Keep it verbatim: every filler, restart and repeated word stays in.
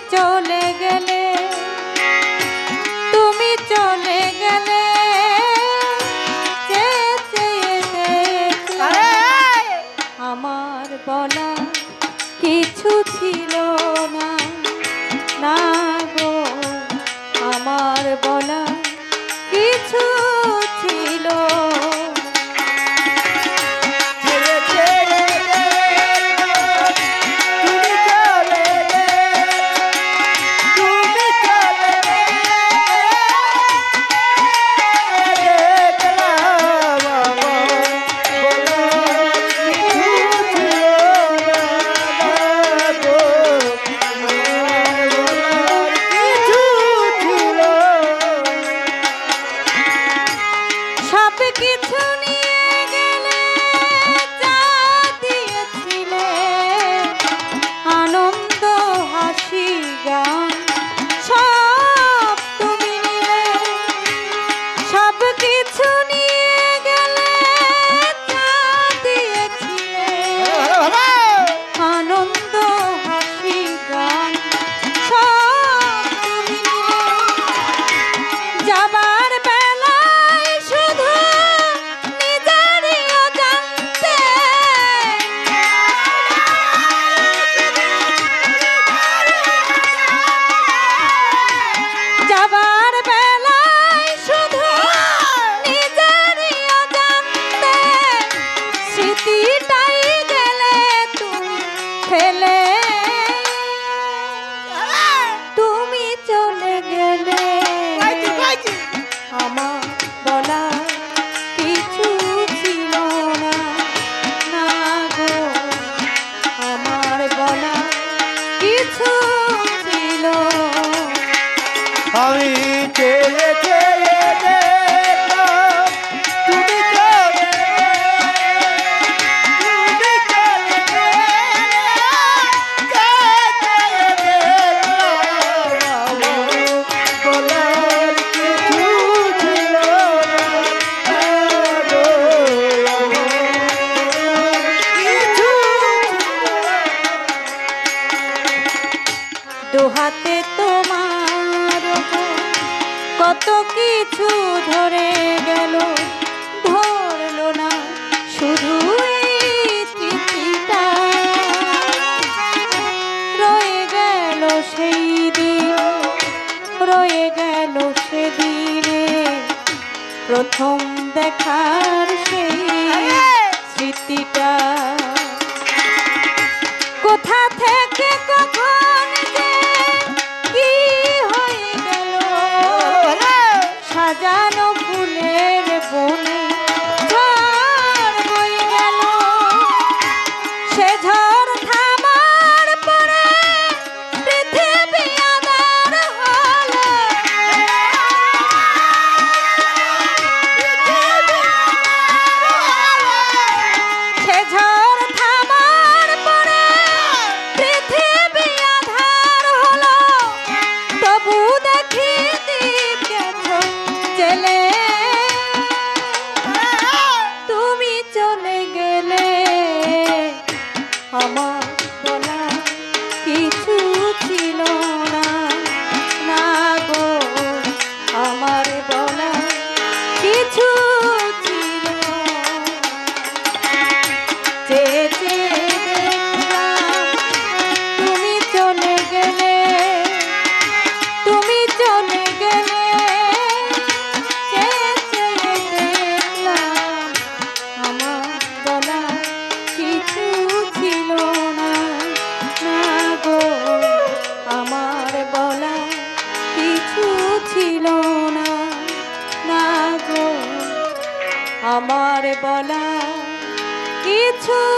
চলে গেলে তুমি চলে গেলে চেয়ে চেয়ে দেখলাম আমার বলা কিছু ছিল না না গো আমার বলা কিছু ছিল কিছু নিয়ে গেলে যা দিয়েছিলে আনন্দ হাসি গান সব তুমি নিলে সব কিছু নিয়ে গেলে যা দিয়েছিলে আনন্দ হাসি গান সব তুমি নিলে যাবার তুমি চলে গেলে আমার বলা কিছু ছিল না না গো আমার বলা কিছু ছিল আমি চেয়ে চেয়ে দেখলাম তুমি চলে দুহাতে তোমার কত কিছু ধরে গেল ধরলো না শুধু এই স্মৃতিটা রয়ে গেল সেই দিন রয়ে গেল সেদিনে প্রথম দেখার সেই স্মৃতিটা কোথা থেকে কখন যে কি হয়ে গেল সাজানো ফুলের বনে ঝড় বয়ে গেল সে ঝড় থামার পরে পৃথিবী আঁধার হলো সে ঝড় থামার পরে পৃথিবী আঁধার হলো তবু দেখি দীপ গেছো জেলে তুমি চলে গেলে আমার বলা কিছু ছিল না না গো আমার বলা কিছু ছিল চেয়ে চেয়ে দেখলাম তুমি চলে গেলে তুমি চলে গেলে চেয়ে চেয়ে দেখলাম আমার বলা কিছু ছিল না না গো আমার বলা কিছু ছিল না না গো আমার বলা কিছু